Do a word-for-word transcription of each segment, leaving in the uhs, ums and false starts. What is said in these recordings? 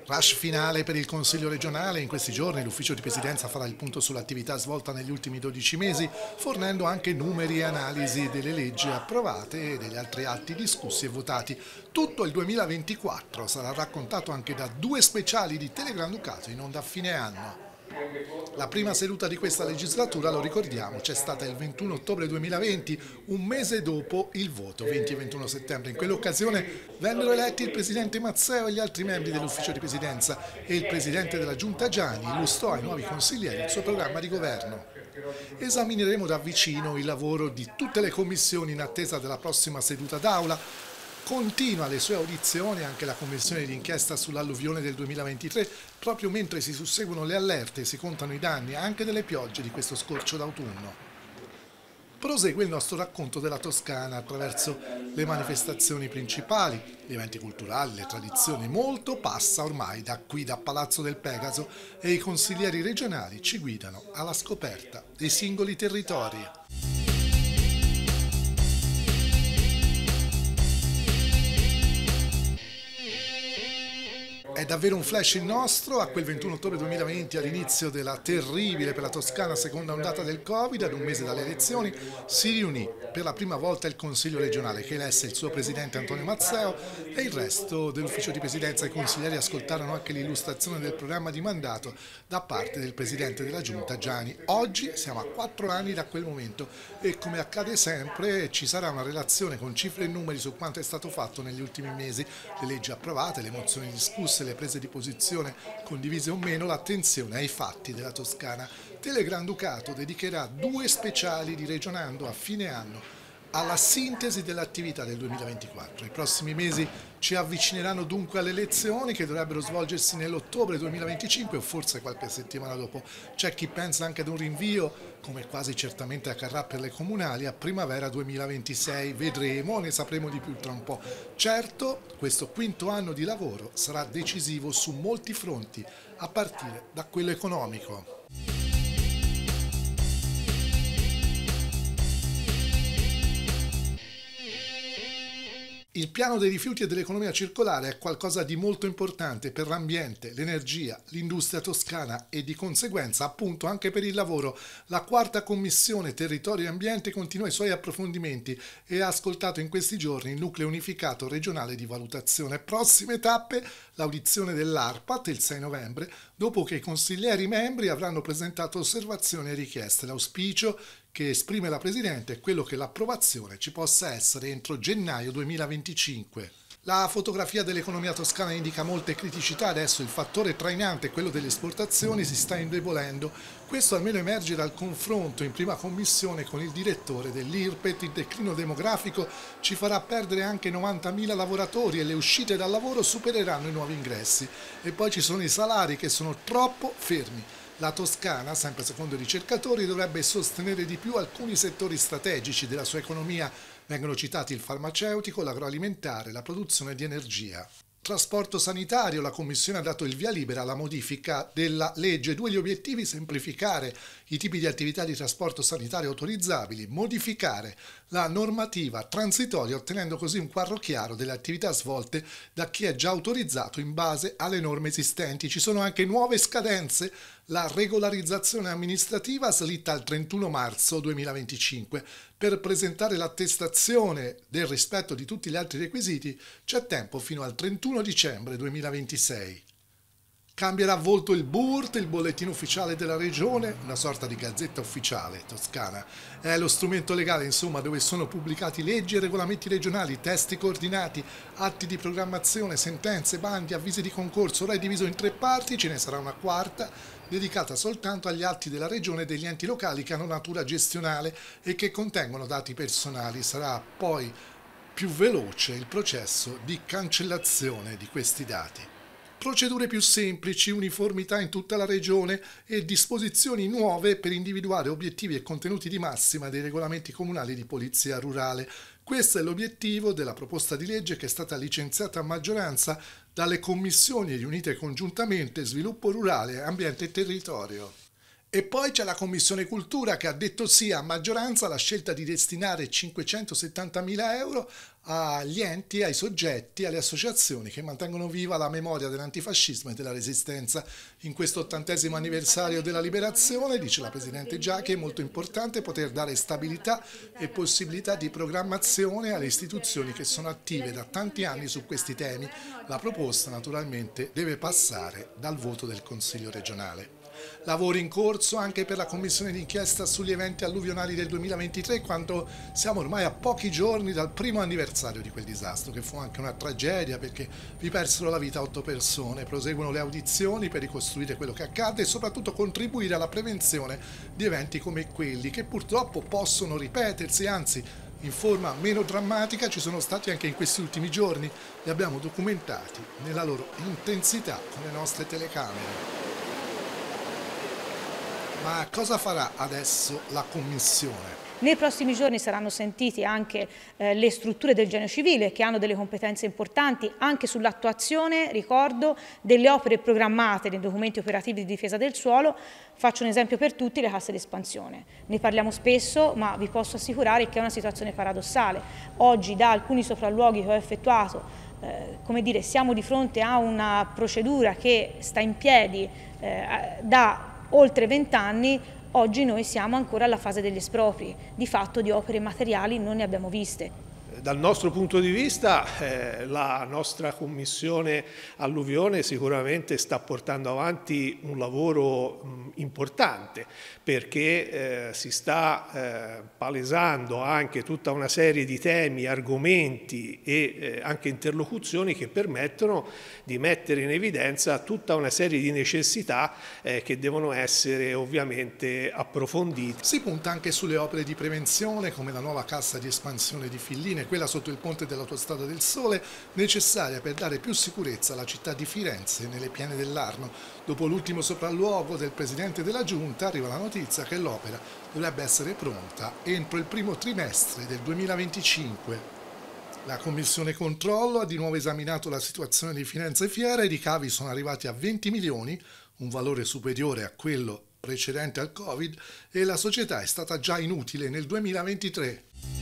Rush finale per il Consiglio regionale. In questi giorni l'ufficio di presidenza farà il punto sull'attività svolta negli ultimi dodici mesi, fornendo anche numeri e analisi delle leggi approvate e degli altri atti discussi e votati. Tutto il duemilaventiquattro sarà raccontato anche da due speciali di Telegranducato in onda a fine anno. La prima seduta di questa legislatura, lo ricordiamo, c'è stata il ventuno ottobre duemilaventi, un mese dopo il voto, venti e ventuno settembre. In quell'occasione vennero eletti il presidente Mazzeo e gli altri membri dell'ufficio di presidenza e il presidente della giunta Giani illustrò ai nuovi consiglieri il suo programma di governo. Esamineremo da vicino il lavoro di tutte le commissioni in attesa della prossima seduta d'aula. Continua le sue audizioni anche la commissione di inchiesta sull'alluvione del duemilaventitré, proprio mentre si susseguono le allerte e si contano i danni anche delle piogge di questo scorcio d'autunno. Prosegue il nostro racconto della Toscana attraverso le manifestazioni principali, gli eventi culturali, le tradizioni. Molto passa ormai da qui, da Palazzo del Pegaso, e i consiglieri regionali ci guidano alla scoperta dei singoli territori. È davvero un flash il nostro, a quel ventuno ottobre duemilaventi, all'inizio della terribile per la Toscana seconda ondata del Covid, ad un mese dalle elezioni, si riunì per la prima volta il Consiglio regionale che elesse il suo presidente Antonio Mazzeo e il resto dell'ufficio di presidenza. I consiglieri ascoltarono anche l'illustrazione del programma di mandato da parte del presidente della giunta Giani. Oggi siamo a quattro anni da quel momento e, come accade sempre, ci sarà una relazione con cifre e numeri su quanto è stato fatto negli ultimi mesi, le leggi approvate, le mozioni discusse, le prese di posizione condivise o meno, l'attenzione ai fatti della Toscana. Telegranducato dedicherà due speciali di Regionando a fine anno alla sintesi dell'attività del duemilaventiquattro. I prossimi mesi ci avvicineranno dunque alle elezioni che dovrebbero svolgersi nell'ottobre duemilaventicinque o forse qualche settimana dopo. C'è chi pensa anche ad un rinvio, come quasi certamente accadrà per le comunali, a primavera duemilaventisei. Vedremo, ne sapremo di più tra un po'. Certo, questo quinto anno di lavoro sarà decisivo su molti fronti, a partire da quello economico. Il piano dei rifiuti e dell'economia circolare è qualcosa di molto importante per l'ambiente, l'energia, l'industria toscana e di conseguenza appunto anche per il lavoro. La quarta commissione Territorio e Ambiente continua i suoi approfondimenti e ha ascoltato in questi giorni il nucleo unificato regionale di valutazione. Prossime tappe, l'audizione dell'ARPAT il sei novembre, dopo che i consiglieri membri avranno presentato osservazioni e richieste. L'auspicio che esprime la Presidente è quello che l'approvazione ci possa essere entro gennaio duemilaventicinque. La fotografia dell'economia toscana indica molte criticità. Adesso il fattore trainante, quello delle esportazioni, si sta indebolendo. Questo almeno emerge dal confronto in prima commissione con il direttore dell'I R P E T. Il declino demografico ci farà perdere anche novantamila lavoratori e le uscite dal lavoro supereranno i nuovi ingressi. E poi ci sono i salari che sono troppo fermi. La Toscana, sempre secondo i ricercatori, dovrebbe sostenere di più alcuni settori strategici della sua economia. Vengono citati il farmaceutico, l'agroalimentare, la produzione di energia. Trasporto sanitario, la Commissione ha dato il via libera alla modifica della legge. Due gli obiettivi: semplificare i tipi di attività di trasporto sanitario autorizzabili, modificare la normativa transitoria, ottenendo così un quadro chiaro delle attività svolte da chi è già autorizzato in base alle norme esistenti. Ci sono anche nuove scadenze. La regolarizzazione amministrativa slitta al trentuno marzo duemilaventicinque. Per presentare l'attestazione del rispetto di tutti gli altri requisiti c'è tempo fino al trentuno dicembre duemilaventisei. Cambierà volto il B U R T, il bollettino ufficiale della regione, una sorta di gazzetta ufficiale toscana. È lo strumento legale, insomma, dove sono pubblicati leggi e regolamenti regionali, testi coordinati, atti di programmazione, sentenze, bandi, avvisi di concorso. Ora è diviso in tre parti, ce ne sarà una quarta, dedicata soltanto agli atti della regione e degli enti locali che hanno natura gestionale e che contengono dati personali. Sarà poi più veloce il processo di cancellazione di questi dati. Procedure più semplici, uniformità in tutta la regione e disposizioni nuove per individuare obiettivi e contenuti di massima dei regolamenti comunali di polizia rurale. Questo è l'obiettivo della proposta di legge che è stata licenziata a maggioranza dalle commissioni riunite congiuntamente Sviluppo Rurale, Ambiente e Territorio. E poi c'è la Commissione Cultura che ha detto sì a maggioranza alla scelta di destinare cinquecentosettantamila euro agli enti, ai soggetti, alle associazioni che mantengono viva la memoria dell'antifascismo e della resistenza. In questo ottantesimo anniversario della liberazione, dice la Presidente Giachi, è molto importante poter dare stabilità e possibilità di programmazione alle istituzioni che sono attive da tanti anni su questi temi. La proposta naturalmente deve passare dal voto del Consiglio regionale. Lavori in corso anche per la commissione d'inchiesta sugli eventi alluvionali del duemilaventitré, quando siamo ormai a pochi giorni dal primo anniversario di quel disastro, che fu anche una tragedia perché vi persero la vita otto persone. Proseguono le audizioni per ricostruire quello che accadde e soprattutto contribuire alla prevenzione di eventi come quelli, che purtroppo possono ripetersi, anzi in forma meno drammatica ci sono stati anche in questi ultimi giorni. Li abbiamo documentati nella loro intensità con le nostre telecamere. Ma cosa farà adesso la Commissione? Nei prossimi giorni saranno sentiti anche eh, le strutture del Genio Civile, che hanno delle competenze importanti anche sull'attuazione, ricordo, delle opere programmate nei documenti operativi di difesa del suolo. Faccio un esempio per tutti: le casse di espansione. Ne parliamo spesso, ma vi posso assicurare che è una situazione paradossale. Oggi, da alcuni sopralluoghi che ho effettuato, eh, come dire, siamo di fronte a una procedura che sta in piedi eh, da oltre vent'anni. Oggi noi siamo ancora alla fase degli espropri, di fatto di opere materiali non ne abbiamo viste. Dal nostro punto di vista eh, la nostra Commissione Alluvione sicuramente sta portando avanti un lavoro mh, importante, perché eh, si sta eh, palesando anche tutta una serie di temi, argomenti e eh, anche interlocuzioni che permettono di mettere in evidenza tutta una serie di necessità eh, che devono essere ovviamente approfondite. Si punta anche sulle opere di prevenzione, come la nuova cassa di espansione di Filline, quella sotto il ponte dell'Autostrada del Sole, necessaria per dare più sicurezza alla città di Firenze nelle piene dell'Arno. Dopo l'ultimo sopralluogo del Presidente della Giunta arriva la notizia che l'opera dovrebbe essere pronta entro il primo trimestre del duemilaventicinque. La Commissione Controllo ha di nuovo esaminato la situazione di Firenze Fiera. I ricavi sono arrivati a venti milioni, un valore superiore a quello precedente al Covid, e la società è stata già inutile nel duemilaventitré.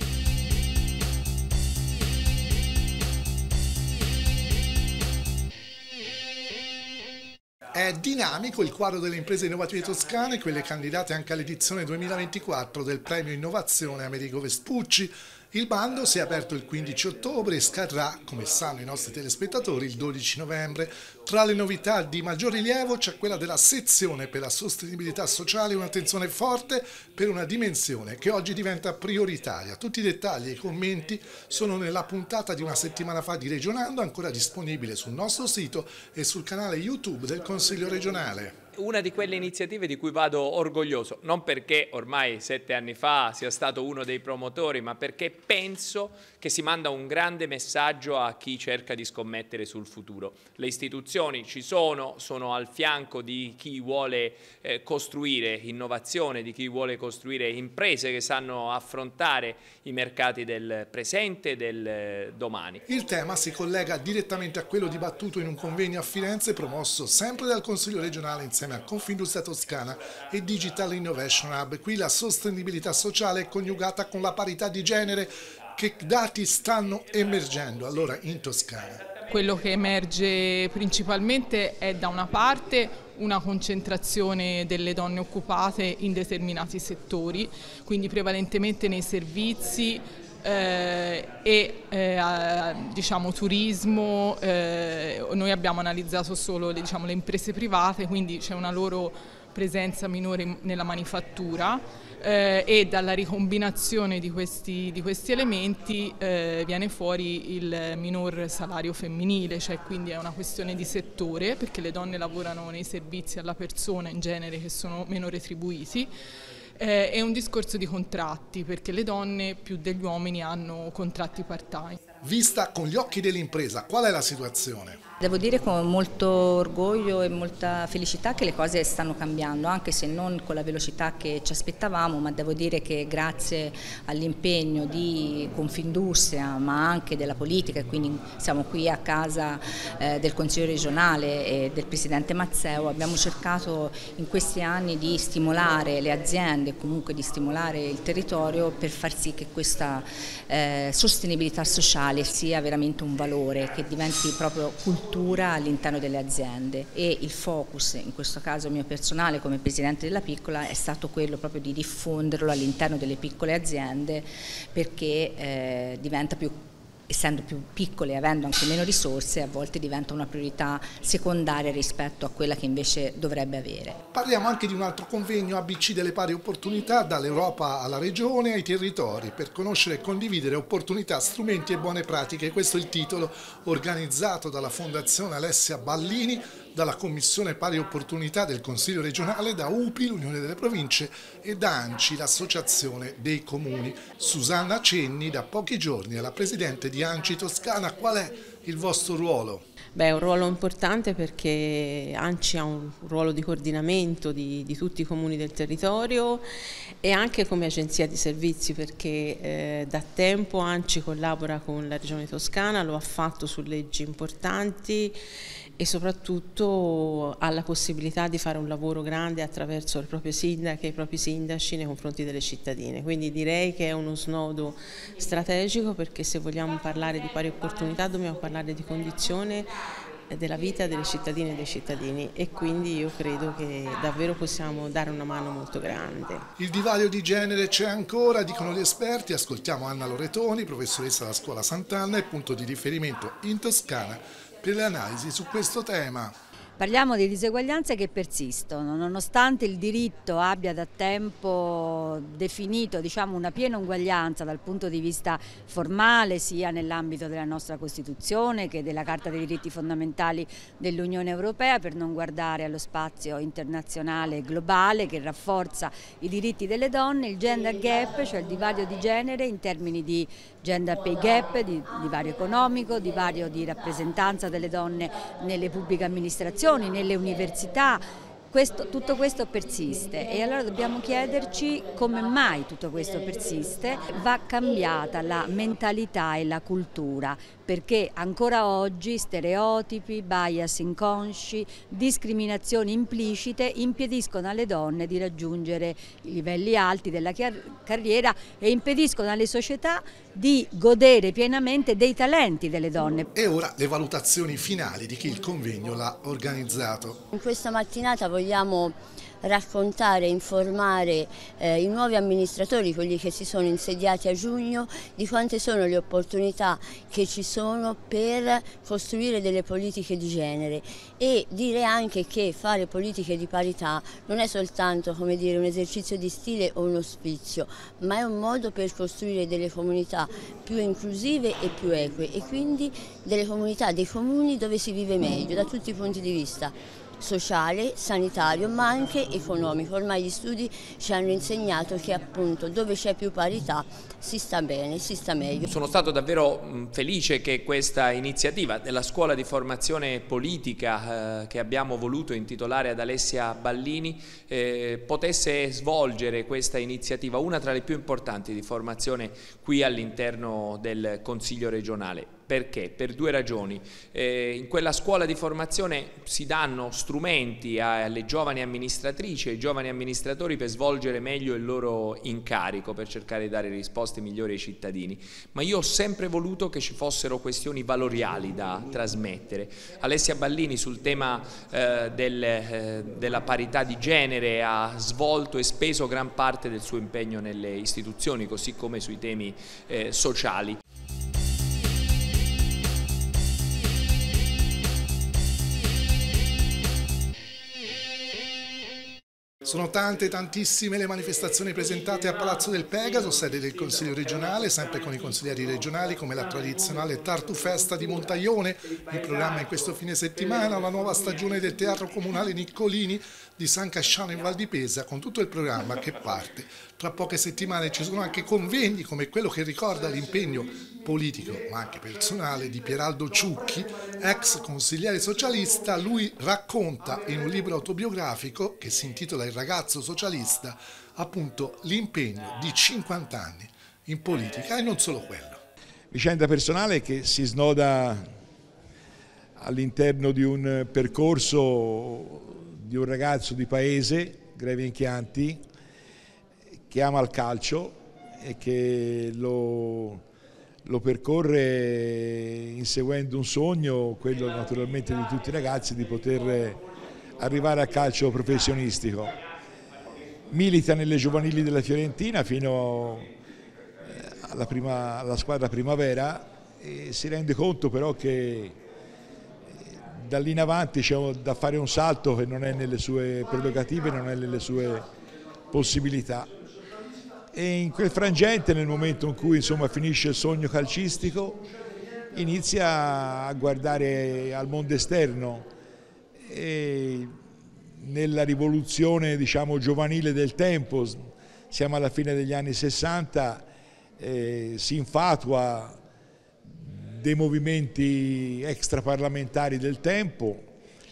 È dinamico il quadro delle imprese innovative toscane, quelle candidate anche all'edizione duemilaventiquattro del Premio Innovazione Amerigo Vespucci. Il bando si è aperto il quindici ottobre e scadrà, come sanno i nostri telespettatori, il dodici novembre. Tra le novità di maggior rilievo c'è quella della sezione per la sostenibilità sociale, un'attenzione forte per una dimensione che oggi diventa prioritaria. Tutti i dettagli e i commenti sono nella puntata di una settimana fa di Regionando, ancora disponibile sul nostro sito e sul canale YouTube del Consiglio regionale. Una di quelle iniziative di cui vado orgoglioso, non perché ormai sette anni fa sia stato uno dei promotori, ma perché penso che si manda un grande messaggio a chi cerca di scommettere sul futuro. Le istituzioni ci sono, sono al fianco di chi vuole eh, costruire innovazione, di chi vuole costruire imprese che sanno affrontare i mercati del presente e del eh, domani. Il tema si collega direttamente a quello dibattuto in un convegno a Firenze promosso sempre dal Consiglio regionale insieme a Confindustria Toscana e Digital Innovation Hub. Qui la sostenibilità sociale è coniugata con la parità di genere. Che dati stanno emergendo allora in Toscana? Quello che emerge principalmente è da una parte una concentrazione delle donne occupate in determinati settori, quindi prevalentemente nei servizi eh, e eh, diciamo turismo. Eh, noi abbiamo analizzato solo le, diciamo, le imprese private, quindi c'è una loro presenza minore nella manifattura. Eh, e dalla ricombinazione di questi, di questi elementi eh, viene fuori il minor salario femminile, cioè quindi è una questione di settore, perché le donne lavorano nei servizi alla persona in genere che sono meno retribuiti. Eh, è un discorso di contratti, perché le donne più degli uomini hanno contratti part-time. Vista con gli occhi dell'impresa, qual è la situazione? Devo dire con molto orgoglio e molta felicità che le cose stanno cambiando, anche se non con la velocità che ci aspettavamo, ma devo dire che grazie all'impegno di Confindustria ma anche della politica, e quindi siamo qui a casa eh, del Consiglio regionale e del Presidente Mazzeo, abbiamo cercato in questi anni di stimolare le aziende, comunque di stimolare il territorio per far sì che questa eh, sostenibilità sociale sia veramente un valore, che diventi proprio cultura all'interno delle aziende, e il focus, in questo caso mio personale come Presidente della Piccola, è stato quello proprio di diffonderlo all'interno delle piccole aziende, perché eh, diventa più, essendo più piccole e avendo anche meno risorse, a volte diventa una priorità secondaria rispetto a quella che invece dovrebbe avere. Parliamo anche di un altro convegno A B C delle pari opportunità, dall'Europa alla Regione ai territori, per conoscere e condividere opportunità, strumenti e buone pratiche. Questo è il titolo, organizzato dalla Fondazione Alessia Ballini, dalla Commissione Pari Opportunità del Consiglio regionale, da U P I, l'Unione delle Province, e da ANCI, l'Associazione dei Comuni. Susanna Cenni da pochi giorni è la Presidente di ANCI Toscana. Qual è il vostro ruolo? Beh, è un ruolo importante perché ANCI ha un ruolo di coordinamento di, di tutti i comuni del territorio, e anche come agenzia di servizi, perché eh, da tempo ANCI collabora con la Regione Toscana, lo ha fatto su leggi importanti e soprattutto ha la possibilità di fare un lavoro grande attraverso le proprie sindache e i propri sindaci nei confronti delle cittadine. Quindi direi che è uno snodo strategico, perché se vogliamo parlare di pari opportunità dobbiamo parlare di condizione della vita delle cittadine e dei cittadini, e quindi io credo che davvero possiamo dare una mano molto grande. Il divario di genere c'è ancora, dicono gli esperti. Ascoltiamo Anna Loretoni, professoressa della Scuola Sant'Anna e punto di riferimento in Toscana per le analisi su questo tema. Parliamo di diseguaglianze che persistono, nonostante il diritto abbia da tempo definito, diciamo, una piena uguaglianza dal punto di vista formale, sia nell'ambito della nostra Costituzione che della Carta dei diritti fondamentali dell'Unione Europea, per non guardare allo spazio internazionale e globale che rafforza i diritti delle donne. Il gender gap, cioè il divario di genere in termini di gender pay gap, di divario economico, divario di rappresentanza delle donne nelle pubbliche amministrazioni, nelle università, questo, tutto questo persiste, e allora dobbiamo chiederci come mai tutto questo persiste. Va cambiata la mentalità e la cultura, perché ancora oggi stereotipi, bias inconsci, discriminazioni implicite impediscono alle donne di raggiungere i livelli alti della carriera e impediscono alle società di godere pienamente dei talenti delle donne. E ora le valutazioni finali di chi il convegno l'ha organizzato. In questa mattinata vogliamo raccontare e informare eh, i nuovi amministratori, quelli che si sono insediati a giugno, di quante sono le opportunità che ci sono per costruire delle politiche di genere, e dire anche che fare politiche di parità non è soltanto, come dire, un esercizio di stile o un ospizio, ma è un modo per costruire delle comunità più inclusive e più eque, e quindi delle comunità, dei comuni dove si vive meglio da tutti i punti di vista sociale, sanitario, ma anche economico. Ormai gli studi ci hanno insegnato che appunto dove c'è più parità si sta bene, si sta meglio. Sono stato davvero felice che questa iniziativa della scuola di formazione politica eh, che abbiamo voluto intitolare ad Alessia Ballini eh, potesse svolgere questa iniziativa, una tra le più importanti di formazione qui all'interno del Consiglio regionale. Perché? Per due ragioni. Eh, in quella scuola di formazione si danno strumenti alle giovani amministratrici e ai giovani amministratori per svolgere meglio il loro incarico, per cercare di dare risposte migliori ai cittadini. Ma io ho sempre voluto che ci fossero questioni valoriali da trasmettere. Alessia Ballini sul tema eh, del, eh, della parità di genere ha svolto e speso gran parte del suo impegno nelle istituzioni, così come sui temi eh, sociali. Sono tante, tantissime le manifestazioni presentate a Palazzo del Pegaso, sede del Consiglio regionale, sempre con i consiglieri regionali, come la tradizionale Tartu Festa di Montaione, in programma in questo fine settimana, la nuova stagione del Teatro Comunale Niccolini di San Casciano in Val di Pesa, con tutto il programma che parte Tra poche settimane ci sono anche convegni come quello che ricorda l'impegno politico ma anche personale di Pieraldo Ciucchi, ex consigliere socialista. Lui racconta in un libro autobiografico che si intitola Il ragazzo socialista appunto l'impegno di cinquanta anni in politica e non solo quello. Vicenda personale che si snoda all'interno di un percorso di un ragazzo di paese, Grevio in Chianti, che ama il calcio e che lo, lo percorre inseguendo un sogno, quello naturalmente di tutti i ragazzi, di poter arrivare al calcio professionistico. Milita nelle giovanili della Fiorentina fino alla, prima, alla squadra Primavera e si rende conto però che da lì in avanti c'è da fare un salto che non è nelle sue prerogative, non è nelle sue possibilità. E in quel frangente, nel momento in cui insomma finisce il sogno calcistico, inizia a guardare al mondo esterno e nella rivoluzione, diciamo, giovanile del tempo, siamo alla fine degli anni sessanta, eh, si infatua dei movimenti extraparlamentari del tempo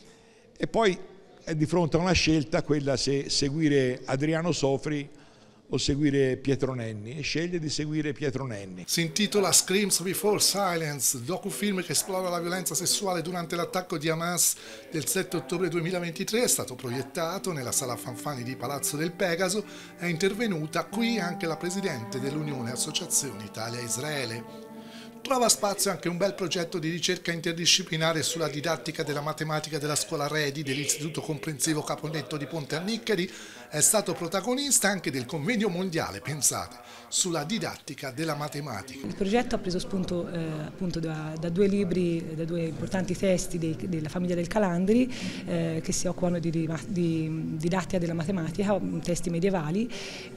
e poi è di fronte a una scelta, quella se seguire Adriano Sofri o seguire Pietro Nenni, e sceglie di seguire Pietro Nenni. Si intitola Screams Before Silence, docufilm che esplora la violenza sessuale durante l'attacco di Hamas del sette ottobre duemilaventitré, è stato proiettato nella Sala Fanfani di Palazzo del Pegaso, è intervenuta qui anche la presidente dell'Unione Associazioni Italia-Israele. Trova spazio anche un bel progetto di ricerca interdisciplinare sulla didattica della matematica della scuola Redi dell'Istituto Comprensivo Caponnetto di Ponte Anniccheri. È stato protagonista anche del convegno mondiale, pensate, sulla didattica della matematica. Il progetto ha preso spunto eh, appunto da, da due libri, da due importanti testi dei, della famiglia del Calandri eh, che si occupano di, di, di didattica della matematica, testi medievali,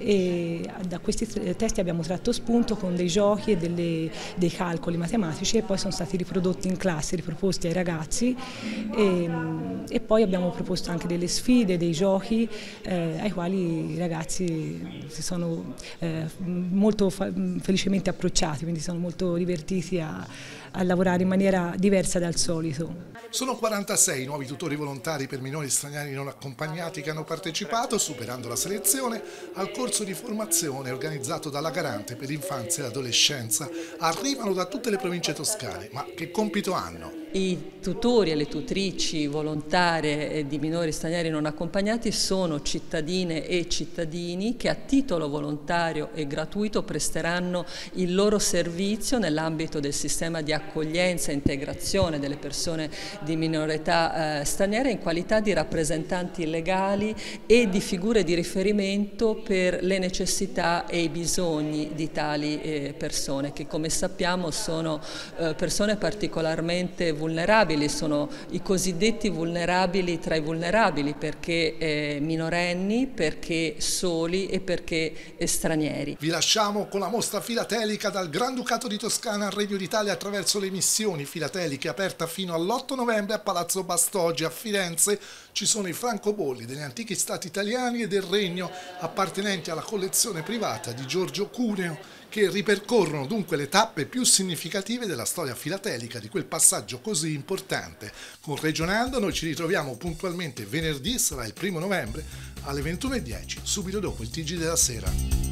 e da questi testi abbiamo tratto spunto con dei giochi e delle, dei calcoli matematici e poi sono stati riprodotti in classe, riproposti ai ragazzi e, e poi abbiamo proposto anche delle sfide, dei giochi eh, ai quali i ragazzi si sono eh, molto felicemente approcciati, quindi sono molto divertiti a, a lavorare in maniera diversa dal solito. Sono quarantasei nuovi tutori volontari per minori stranieri non accompagnati che hanno partecipato, superando la selezione, al corso di formazione organizzato dalla Garante per l'infanzia e l'adolescenza. Arrivano da tutte le province toscane, ma che compito hanno? I tutori e le tutrici volontarie di minori stranieri non accompagnati sono cittadine e cittadini che a titolo volontario e gratuito presteranno il loro servizio nell'ambito del sistema di accoglienza e integrazione delle persone di minore età eh, straniere in qualità di rappresentanti legali e di figure di riferimento per le necessità e i bisogni di tali eh, persone che, come sappiamo, sono eh, persone particolarmente vulnerabili, sono i cosiddetti vulnerabili tra i vulnerabili perché eh, minorenni, perché soli e perché eh, stranieri. Vi lasciamo con la mostra filatelica dal Granducato di Toscana al Regno d'Italia attraverso le missioni filateliche, aperta fino all'otto novembre a Palazzo Bastogi a Firenze. Ci sono i francobolli degli antichi stati italiani e del Regno appartenenti alla collezione privata di Giorgio Cuneo, che ripercorrono dunque le tappe più significative della storia filatelica di quel passaggio così importante. Con Regionando noi ci ritroviamo puntualmente venerdì, sarà il primo novembre alle ventuno e dieci, subito dopo il T G della sera.